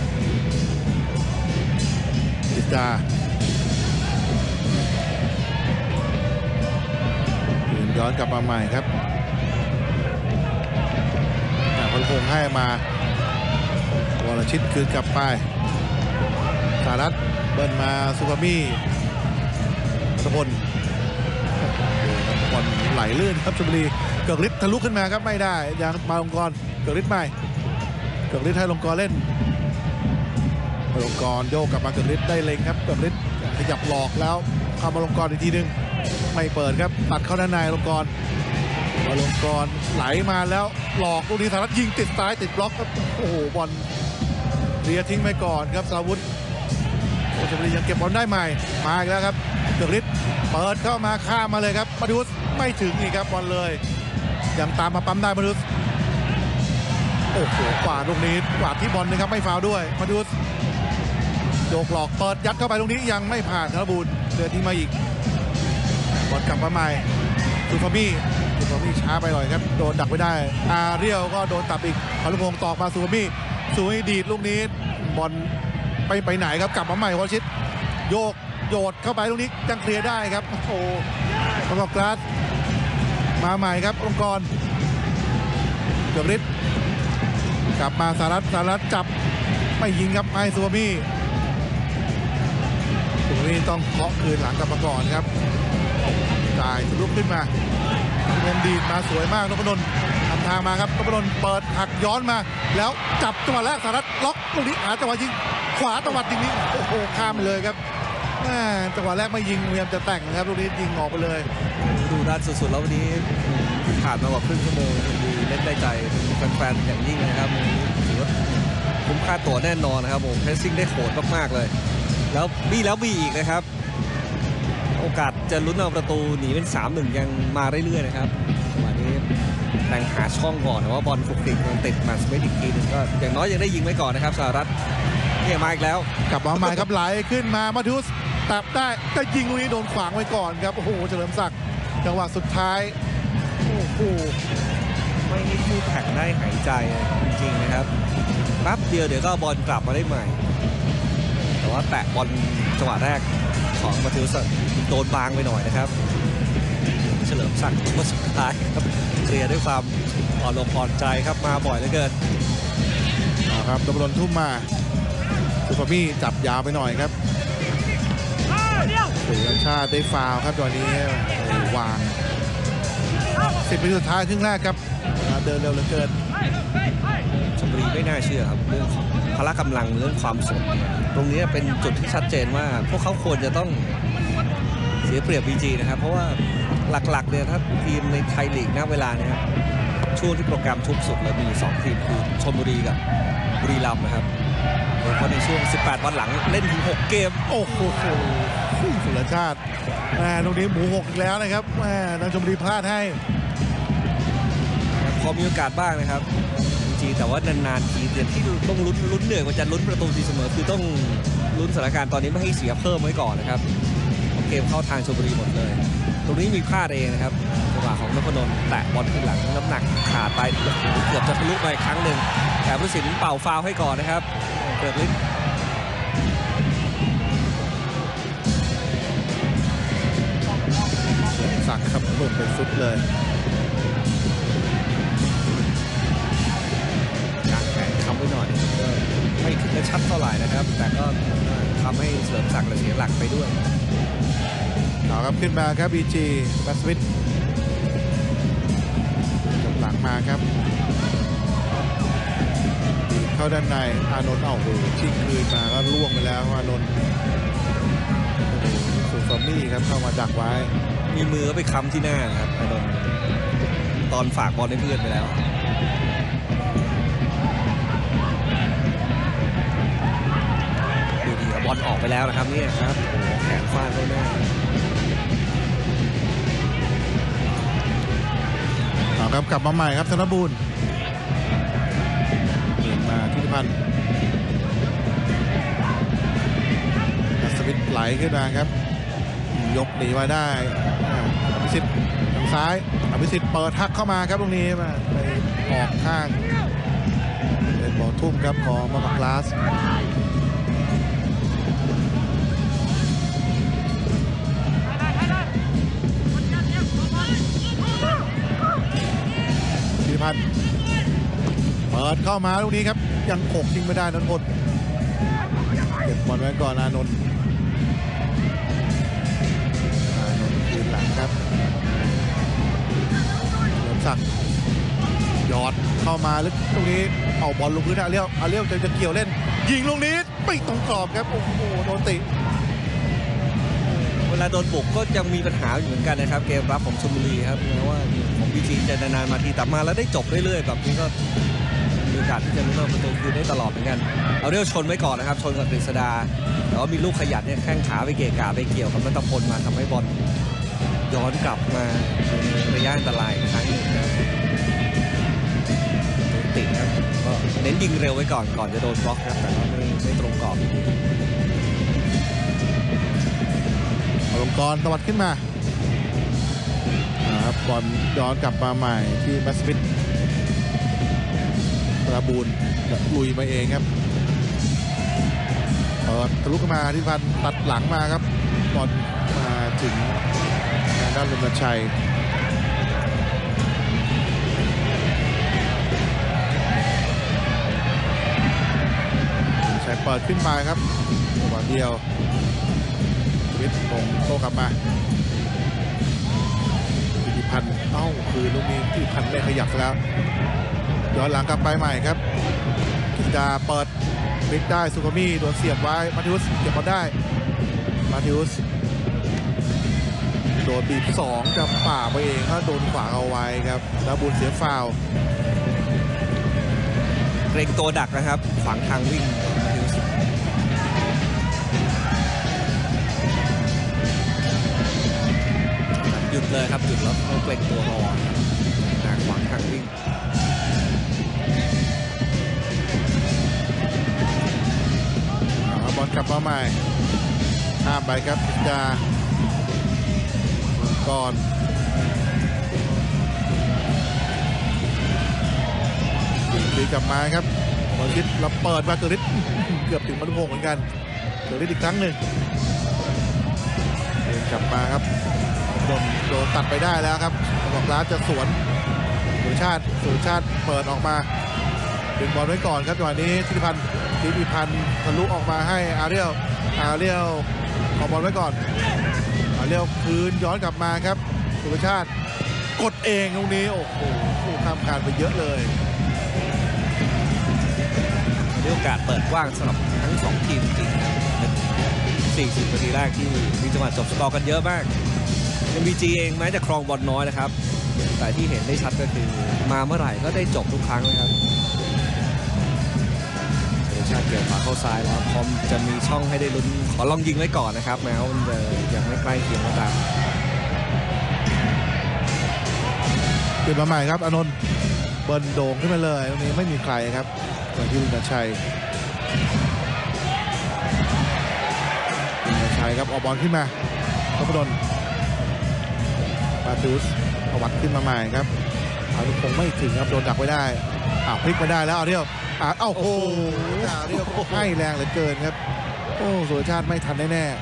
จิตาย้อนกลับมาใหม่ครับพลพงษ์ให้มาวรชิตคืนกลับไปสหรัฐเบิ้ลมาสุภามีณัฐพลบอลไหลลื่นครับชลบุรีเกิดฤทธิ์ทะลุขึ้นมาครับไม่ได้ยังมาลงกรเกิดฤทธิ์ใหม่เกิดฤทธิ์ให้ลงกรเล่นลงกรโยกกลับมาเกิดฤทธิ์ได้เล็งครับเกิดฤทธิ์ขยับหลอกแล้วเข้ามาลงกรอีกทีนึงไม่เปิดครับตัดเข้าด้านในลงกรมาลงกรไหลมาแล้วหลอกลูกนี้สหรัฐยิงติดซ้ายติดบล็อกครับโอ้โหบอลเรียทิ้งไปก่อนครับสราวุธชลบุรียังเก็บบอลได้ใหม่มาอีกแล้วครับเกิดฤทธิ์เปิดเข้ามาข้ามมาเลยครับมาดูสไม่ถึงอีกครับบอลเลยยังตามมาปั๊มได้มาดูสโอ้โหกวาดลูกนี้กวาดที่บอลนะครับไม่ฟาวด้วยมาดูสโยกหลอกเปิดยัดเข้าไปลูกนี้ยังไม่ผ่านธนบูรณ์เดือดทิ้งมาอีกบอลกลับมาใหม่สุภามีสุภามีช้าไปหน่อยครับโดนดักไม่ได้อาเรียวก็โดนตัดอีกพลุพงศ์ตอกมาสุภามีสุภามีดีดลูกนี้บอลไปไปไหนครับกลับมาใหม่วรชิตโยกโยดเข้าไปลูกนี้ยังเคลียร์ได้ครับโอ้โหประกอบกราสมาใหม่ครับองค์กรเกือบฤทธิ์กลับมาสหรัฐสหรัฐจับไม่ยิงครับไอ้สุภามีสุภามีต้องเคาะคืนหลังกลับมาก่อนครับจ่ายทะลุขึ้นมาลงดีดมาสวยมากนพดลทำทางมาครับนพดลเปิดหักย้อนมาแล้วจับจังหวะแรกสหรัฐล็อกลูกนี้หาจังหวะยิงขวาตวัดยิงนี้โอ้โหข้ามไปเลยครับจังหวะแรกไม่ยิงพยายามจะแต่งนะครับลูกนี้ยิงออกไปเลยดูด้านสุดๆแล้ววันนี้ผ่านมากว่าครึ่งชั่วโมงดีเล่นได้ใจแฟนๆอย่างยิ่งนะครับถือว่าคุ้มค่าตั๋วแน่นอนนะครับผมเพรสซิ่งได้โหดมากๆเลยแล้วบี้แล้วบี้อีกนะครับโอกาสจะลุ้นเอาประตูหนีเป็น สามหนึ่ง ยังมาเรื่อยๆนะครับวันนี้แต่งหาช่องก่อนแต่ว่าบอลฟุกติกมันติดมาสเปซอีกทีนึงก็อย่างน้อยยังได้ยิงไว้ก่อนนะครับสหรัฐเนี่ยมาอีกแล้วกลับมาใหม่ครับไหลขึ้นมามาทุสตับได้แต่ยิงลูกนี้โดนขวางไว้ก่อนครับโอ้โหเฉลิมศักดิ์จังหวะสุดท้ายโอ้โหไม่ให้คู่แข่งได้หายใจจริงๆนะครับแป๊บเดียวเดี๋ยวก็บอลกลับมาได้ใหม่แต่ว่าแตะบอลจังหวะแรกของมาทิวส์โดนบางไปหน่อยนะครับเฉลิมศักดิ์ว่าสุดท้ายครับเคลียร์ด้วยความอ่อนลงอ่อนใจครับมาบ่อยเหลือเกินครับนพดลทุ่มมาสุภามีจับยาวไปหน่อยครับสุรชาติได้ฟาวครับตอนนี้วางสิบนาทีสุดท้ายครึ่งแรกครับเดินเร็วเหลือเกินชลบุรีไม่น่าเชื่อครับเรื่องของพละกำลังเรื่องความสดตรงนี้เป็นจุดที่ชัดเจนว่าพวกเขาควรจะต้องเสียเปรียบ บี จี นะครับเพราะว่าหลักๆเนี่ยถ้าทีมในไทยลีกณเวลาเนี่ยครับช่วงที่โปรแกรมทุบสุดแล้วมีสองทีมคือชลบุรีกับบุรีรัมย์นะครับโดยเฉพาะในช่วงสิบแปดวันหลังเล่นถึงหกเกมโอ้โหสุรชาติแม่ตรงนี้หมูหกอีกแล้วนะครับแม่ทางชลบุรีพลาดให้พอมีโอกาสบ้างนะครับจริงแต่ว่านานๆทีเดือนที่ต้องลุ้นลุ้นเหนื่อยกว่าจะลุ้นประตูตีเสมอคือต้องลุ้นสถานการณ์ตอนนี้ไม่ให้เสียเพิ่มไว้ก่อนนะครับเกมเข้าทางชลบุรีหมดเลยตรงนี้มีพลาดเองนะครับจังหวะของนพนนท์แตะบอลขึ้นหลังน้ำหนักขาดไปเกือบจะทะลุไปครั้งหนึ่งแต่ผู้สินเป่าฟาวล์ให้ก่อนนะครับเกิดลิ้นสักครับลงไปสุดเลยการแข่งคำไว้หน่อยก็ไม่ถึงจะชัดเท่าไหร่นะครับแต่ก็ทำให้เสริมศักดิ์และเสียหลักไปด้วยต่อครับขึ้นมาครับ บี จี บัสวิทกำลังมาครับเข้าด้านในอานนท์เอาโหชิงคืนมาก็ล่วงไปแล้วอานนท์สุฟามี่ครับเข้ามาดักไว้มีมือไปค้ำที่หน้าครับอานนท์ตอนฝากบอลให้เพื่อนไปแล้วดูดีบอลออกไปแล้วนะครับนี่ครับโอ้แขนฟาดได้แน่เอาครับกลับมาใหม่ครับธนบูรณ์เปลี่ยนมาธิติพันธ์อัศวินไหลขึ้นมาครับยกหนีมาได้อภิสิทธิ์ทางซ้ายอภิสิทธิ์เปิดทักเข้ามาครับตรงนี้มาไปออกข้างเป็นบอลทุ่มครับของมาร์คลาสพันเปิดเข้ามาลูกนี้ครับยังโขกทิ้งไม่ได้นันพลเก็บบอลไว้ก่อนอานนท์อานนท์คืนหลังครับเริ่มสักหยอดเข้ามาลึกตรงนี้เอาบอลลงพื้นอาเลี้ยวอาเลี้ยวจะจะเกี่ยวเล่นยิงลูกนี้ปิดตรงกรอบครับโอ้โหโดนติเวลาโดนบุกก็ยังมีปัญหาอยู่เหมือนกันนะครับเกมรับของชลบุรีครับแม้ว่าของบีจีจะนานๆมาทีแต่มาแล้วได้จบเรื่อยๆแบบนี้ก็มีโอกาสที่จะลุ้นเอาประตูคืนได้ตลอดเหมือนกันเอาเรียวชนไว้ก่อนนะครับชนกับกฤษดาแต่ว่ามีลูกขยันเนี่ยแข้งขาไปเกะกะไปเกี่ยวกับรัตพลมาทำให้บอลย้อนกลับมาระยะอันตรายครั้งหนึ่งนะติดครับก็เน้นยิงเร็วไว้ก่อนก่อนจะโดนบล็อกครับแต่ว่าไม่ไม่ตรงกรอบอลงกรตวัดขึ้นมาครับบอลย้อนกลับมาใหม่ที่บัสวิทประบูลลุยมาเองครับเปิดทะลุขึ้นมาที่พันตัดหลังมาครับบอลมาถึงด้านลุนชัยชัยเปิดขึ้นมาครับจังหวะเดียววิทย์ตรงโต้กลับมาธิติพันธ์เอ้าคือลูกนี้ธิติพันธ์ไม่ขยับแล้วย้อนหลังกลับไปใหม่ครับกิษดาเปิดพลิกได้สุขมี่โดนเสียบไว้มาทิอุสเก็บบอลได้มาทิอุสโดนบีบสองจะป่าไปเองก็โดนขวางเอาไว้ครับแล้วบุญเสียฟาวเกรงตัวดักนะครับขวางทางวิ่งมาทิอุสหยุดเลยครับหยุดแล้วเขาเกรงตัวรอหาขวางทางวิ่งบอลกลับมาใหม่ข้ามไปครับกิษดาก่อนตีกลับมาครับบอลชิดเราเปิดมาเกิดฤทธิ์เกือบถึงมนุพงศ์เหมือนกันเกิดฤทธิ์อีกครั้งหนึ่งเดินกลับมาครับโดนโดนตัดไปได้แล้วครับบอกร้านจะสวนสุชาติสุชาติเปิดออกมาดึงบอลไว้ก่อนครับจังหวะนี้ธิติพันธ์ธิติพันธ์ทะลุออกมาให้อาเรียลอาเรียลขอบอลไว้ก่อนอาเรียลคืนย้อนกลับมาครับสุชาติกดเองตรงนี้โอ้โหข้ามคานไปเยอะเลยอกาสเปิดกว้างสำหรับทั้งสองทีมจริงๆครับเป็นสี่สิบนาทีแรกที่มีจังหวะจบสกอร์กันเยอะมาก เอ็ม บี จี เองแม้จะครองบอลน้อยนะครับแต่ที่เห็นได้ชัดก็คือมาเมื่อไหร่ก็ได้จบทุกครั้งนะครับเดชาติเกี่ยวขวาเข้าซ้ายแล้วพร้อมจะมีช่องให้ได้ลุ้นขอลองยิงไว้ก่อนนะครับแม้ว่ามันจะยังไม่ใกล้เคียงก็ตามเปลี่ยนมาใหม่ครับอานนท์เบิร์นโด่งขึ้นมาเลยตรงนี้ไม่มีใครครับเหมือนที่ลุงชัยลุงชัยครับออกบอลขึ้นมาพพดลมาตูสประวัติขึ้นมาใหม่ครับอารุพงศ์ไม่ถึงครับโดนดักไว้ได้อ้าวพลิกมาได้แล้วอาเรียวอ้าวโอ้โหอาเรียวให้แรงเหลือเกินครับโอ้สุรชาติไม่ทันแน่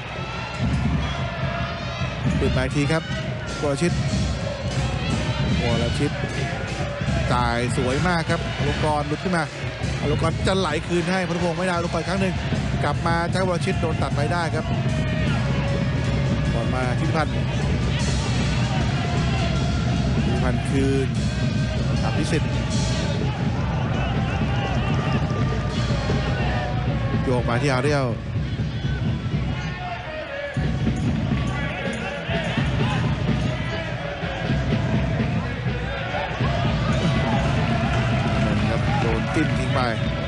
ๆปิดมาอีกทีครับวรชิตวรชิตจ่ายสวยมากครับอนุกรหลุดขึ้นมาอนุกรจะไหลคืนให้พนุพงศ์ไม่ได้อนุกรครั้งหนึ่งกลับมาใช้วรชิตโดนตัดไปได้ครับบอลมาทิติพันธ์ทิติพันธ์คืนอภิสิทธิ์โยกมาที่อาเรียวโดนจิ้มทิ้งไป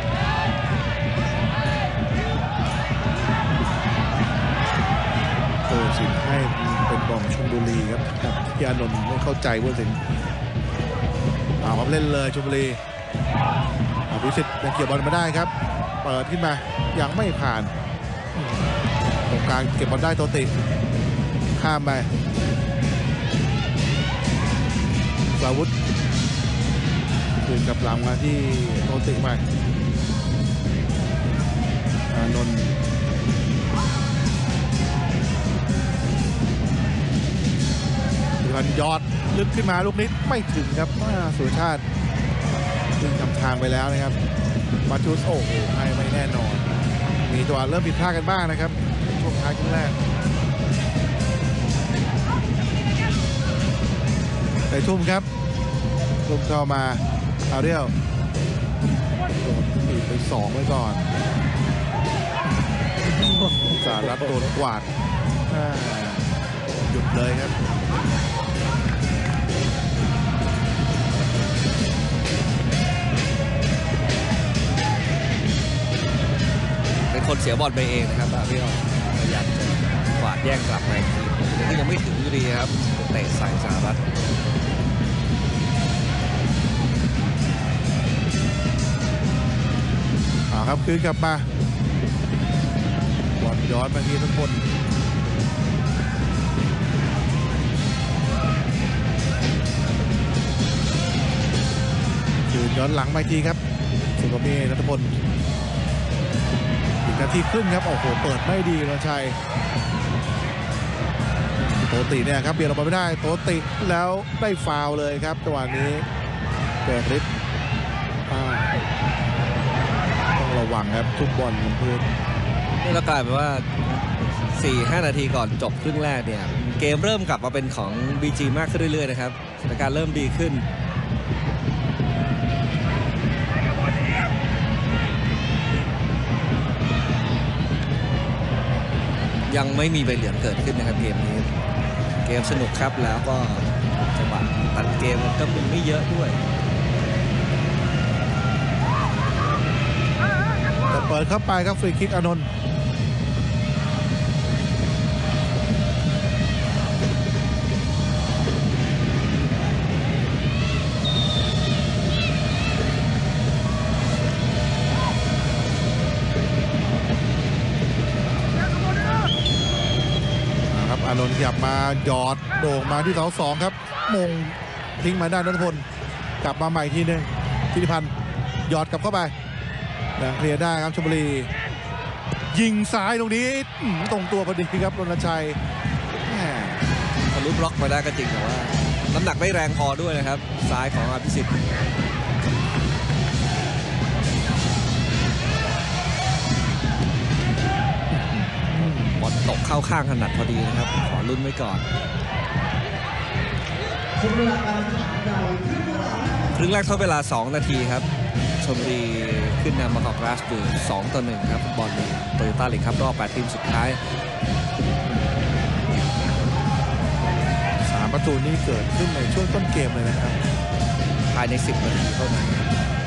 โอ้สินให้เป็นบอลชลบุรีครับพี่อานนท์ไม่เข้าใจว่าสินเอาครับเล่นเลยชลบุรีอภิสิทธิ์ยังเก็บบอลมาได้ครับเปิดขึ้นมายังไม่ผ่านตรงกลางเก็บบอลได้โตติข้ามไปสาวุธคืนกับหลังมาที่โตติใหม่อานนท์พันยอดลึกขึ้นมาลูกนี้ไม่ถึงครับสุรชาติขึ้นทำทางไปแล้วนะครับมาทูสโอ้โหให้ไม่แน่นอนมีตัวเริ่มผิดพลาดกันบ้างนะครับช่วงท้ายครึ่งแรกใส่ทุ่มครับทุ่มเข้ามาอาเรียวโดนตีไปสองไว้ก่อนสารัตโดนกวาดหยุดเลยครับเป็นคนเสียบอลไปเองนะครับอาเรียวพยายามจะกวาดแย่งกลับมาอีกทีแต่ก็ยังไม่ถึงอยู่ดีครับเตะใส่สารัตครับคืนกลับมาบอลย้อนมาที่ทุกคนคืนย้อนหลังมาทีครับสุภเมธนัทพลอีกนาทีครึ่งครับโอ้โหเปิดไม่ดีนะชัยโตติเนี่ยครับเบียดออกมาไม่ได้โตติแล้วได้ฟาวเลยครับจังหวะนี้เกิดฤทธิ์ระวังครับทุกบอลบนพื้นนี่แล้วกลายเป็นว่า สี่ห้า นาทีก่อนจบครึ่งแรกเนี่ยเกมเริ่มกลับมาเป็นของ บี จี มากขึ้นเรื่อยๆนะครับสถานการณ์เริ่มดีขึ้นยังไม่มีใบเหลืองเกิดขึ้นนะครับเกมนี้เกมสนุกครับแล้วก็จังหวะตัดเกมมันก็ไม่เยอะด้วยเปิดเข้าไปครับฟรีคิกอานนท์ครับอานนท์ขยับมาหยอดโด่งมาที่เสาสองครับมงทิ้งมาได้นัทพลกลับมาใหม่ทีหนึ่งธิติพันธ์หยอดกลับเข้าไปยังเคลียร์ได้ครับชลบุรียิงซ้ายตรงนี้ตรงตัวพอดีครับรณชัยทะลุบล็อกมาได้ก็จริงแต่ว่าน้ำหนักไม่แรงพอด้วยนะครับซ้ายของอภิสิทธิ์บอลตกเข้าข้างถนัดพอดีนะครับขอลุ้นไว้ก่อนครึ่งแรกเท่าเวลาสองนาทีครับชลบุรีขึ้นนำบางกอกกราสอยู่สองต่อหนึ่งครับบอลโตโยต้าลีกครับรอบแปดทีมสุดท้ายสามประตูนี้เกิดขึ้นในช่วงต้นเกมเลยนะครับภายในสิบนาทีเท่านั้น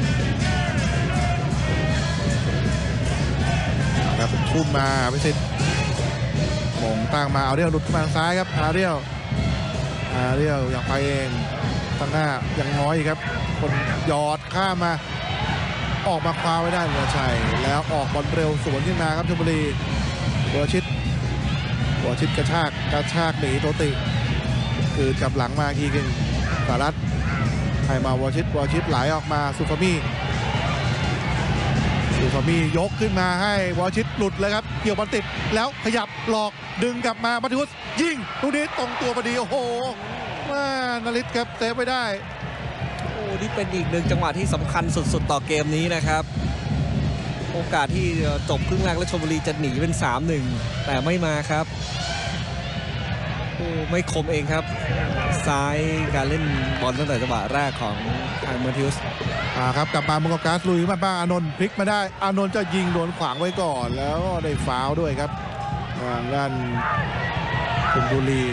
ครับทุ่มมาพิสิทธิ์มงตั้งมาอาเรียลหลุดมาทางซ้ายครับอาเรียลอาเรียลอยากไปเองตั้งหน้ายังน้อยครับคนหยอดข้ามมาออกมาคว้าไว้ได้เหลือชัยแล้วออกบอลเร็วสวนขึ้นมาครับชลบุรีหัวชิดหัวชิดกระชากกระชากหนีโตติคือจับหลังมาทีนึงสารัตให้มาวอชิตวอชิตไหลออกมาสุฟามีสุฟามียกขึ้นมาให้วอชิตหลุดเลยครับเกี่ยวบอลติดแล้วขยับหลอกดึงกลับมามัธยุสยิงลูกนี้ตรงตัวพอดีโอ้โหว่านฤทธิ์ครับเซฟไปได้โอ้นี่เป็นอีกหนึ่งจังหวะที่สำคัญสุดๆต่อเกมนี้นะครับโอกาสที่จบครึ่งแรกแล้วชลบุรีจะหนีเป็น สามหนึ่ง แต่ไม่มาครับโอ้ไม่คมเองครับซ้ายการเล่นบอลตั้งแต่จังหวะแรกของทางมัธยุสอ่าครับกลับมามังกรก๊าซลุยมาบ้างอานนท์พลิกมาได้อานนท์จะยิงโดนขวางไว้ก่อนแล้วก็ได้ฟาวล์ด้วยครับทางด้านชลบุรี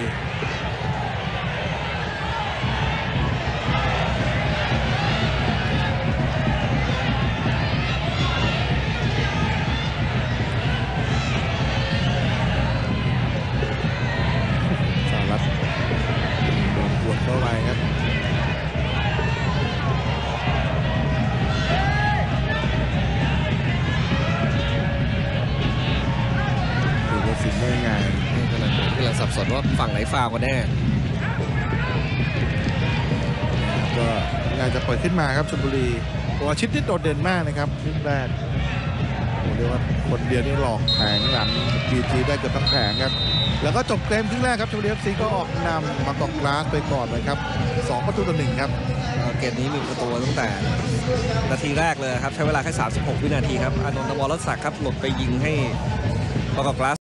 เข้าไปครับดูว่าสินได้ไงกำลังกำลังสับสนว่าฝั่งไหนฟาวกันแน่ก็น่าจะปล่อยขึ้นมาครับชลบุรีตัวชิดที่โดดเด่นมากนะครับครึ่งแรกโอ้เรียกว่าคนเดียวนี่หลอกแผงหลังบีจีได้เกือบทั้งแผงครับแล้วก็จบเกมครึ่งแรกครับชลบุรี เอฟ ซี ก็ออกนำบางกอกกลาสไปก่อนเลยครับสองประตูต่อหนึ่งครับเกมนี้มีประตูตั้งแต่นาทีแรกเลยครับใช้เวลาแค่สามสิบหกวินาทีครับอานนท์ วรศักดิ์ครับหลดไปยิงให้บางกอกกลาส